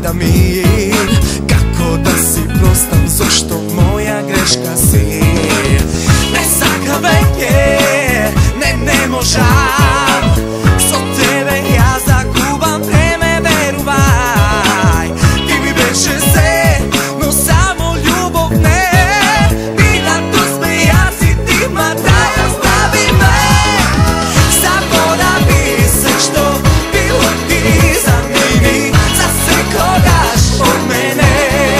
najda mi. Kako da si prostam, zašto moja greška si. Ne sakaveke, ne možam, so tebe ja zagubam vreme, veruvaj. Ti mi beše se, no samo ljubav ne. Mi na to smejasi ti, ma daj ostavi me. Zaboravi se što bilo ti, zamini za se kogaš od mene.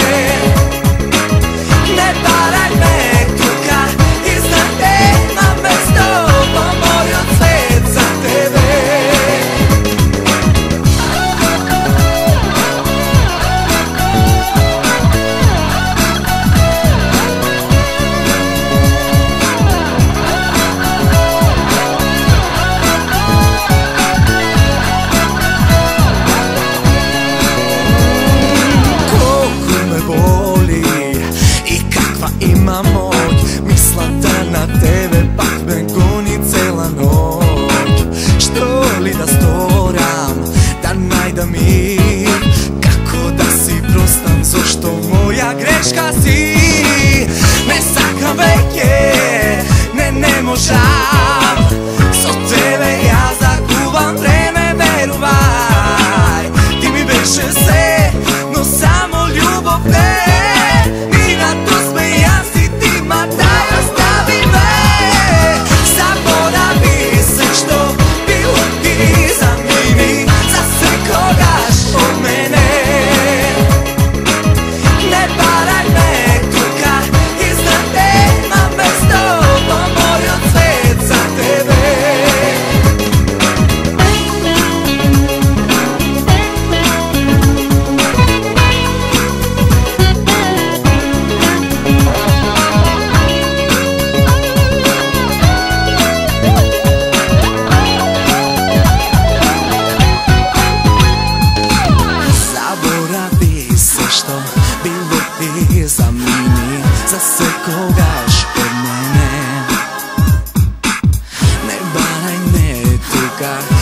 Ne paraj me tuka, iznad nema mesto, pomorio svet za tebe. Ima moć, misla da na tebe pak me goni cela noć. Što li da storam, da najda mi. Kako da si prostam, zašto moja greška si. Ne sakam veke, ne možam, so tebe ja zaguvam vreme, veruvaj. Ti mi beše se, no samo ljubav ne. Što bilo ti, zamini za se kogaš od mene. Ne baraj me tuka.